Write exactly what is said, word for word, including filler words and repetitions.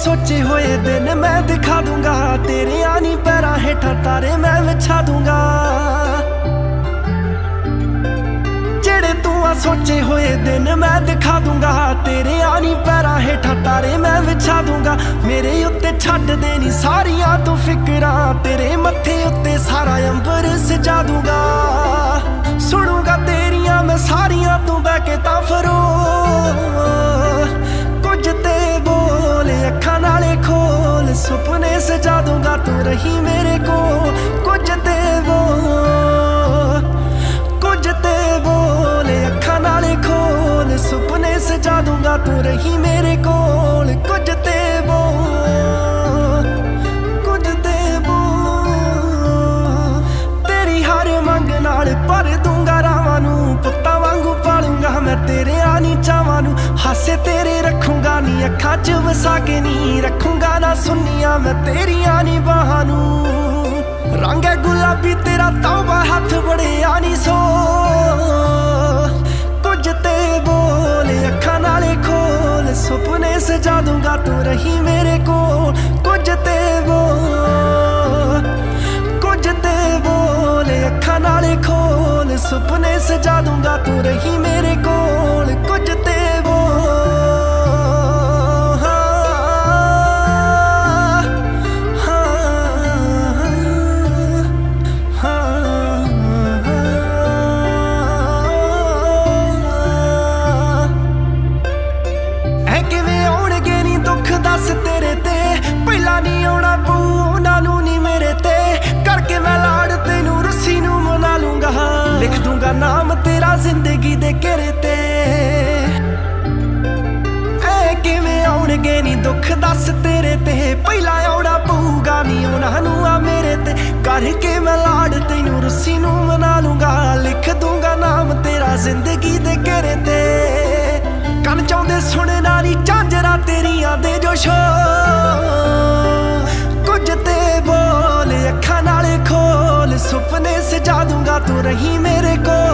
सोचे हुए दिन मैं दिखा दूंगा, तेरे आनी पैरा हेठा तारे मैं बिछा दूंगा। जेड़े तू आ सोचे हुए दिन मैं दिखा दूंगा, तेरे आनी पैरा हेठा तारे मैं बिछा दूंगा। मेरे उत्ते छड्ड देनी सारियां तू फिकरां, तेरे मत्थे उत्ते सारा अंबर सजा दूंगा। सुनूंगा तेरियां मैं सारियां तू बह के तां फरो, कुछ ते बोल अखां नाले खोल, सुपने सजा दूंगा तू रही मेरे को। कुछ ते बोल कुछ ते बोल अखां नाले खोल, सुपने सजा दूंगा तू रही मेरे कोल। कुछ ते बोल कुछ ते बोल, तेरी हर मंग नाल भर दूंगा रावां नूं, पुत्तां वांगू पालूंगा मैं तेरे आनी चावां नूं। हासे तेरे रखूंगा नी अखां च वसा के नी, रखूंगा ना सुनिया मैं तेरियां नी बाहां नूं। रंग है गुलाबी तेरा तौबा हथ बड़े आनी सो, कुछ ते बोल अखां नाले खोल, सुपने सजा दूंगा तू रही मेरे कोल। कुछ ते बोल कुछ ते बोल अखां नाले खोल, सुपने सजा दूंगा तू रही मेरे कोल। कुछ ते तेरे ते पहला नहीं आना पू नानू नी मेरे ते, करके मैं लाड़ तेनू रस्सी नू मना लूंगा। लिख दूंगा नाम तेरा जिंदगी दे घेरे ते, ऐ किवें आउणगे नी दुख दस तेरे ते, पहला आउणा पऊगा नी उन्हां आ मेरे ते। करके मैं लाड़ तेनू रस्सी नू मना लूंगा, लिख दूंगा नाम तेरा जिंदगी दे घेरे ते। कन चाहुंदे सुनना नी झांजरा तेरियां दे जो शो, कुछ ते बोल अखां नाले खोल, सुपने सजा दूंगा तू रही मेरे को।